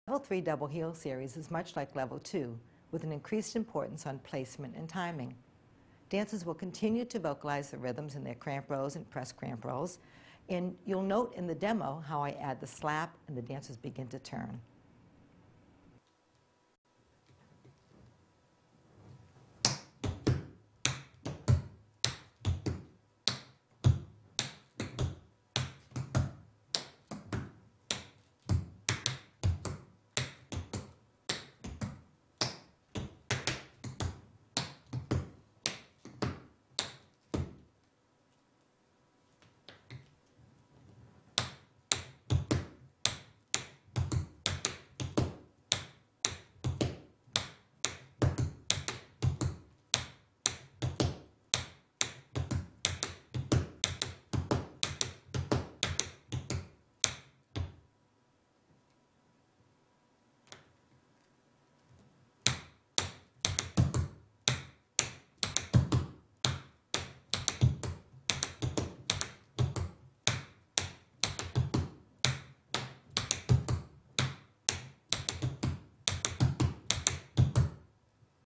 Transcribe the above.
Level 3 double heel series is much like Level 2, with an increased importance on placement and timing. Dancers will continue to vocalize the rhythms in their cramp rows and press cramp rows, and you'll note in the demo how I add the slap and the dancers begin to turn.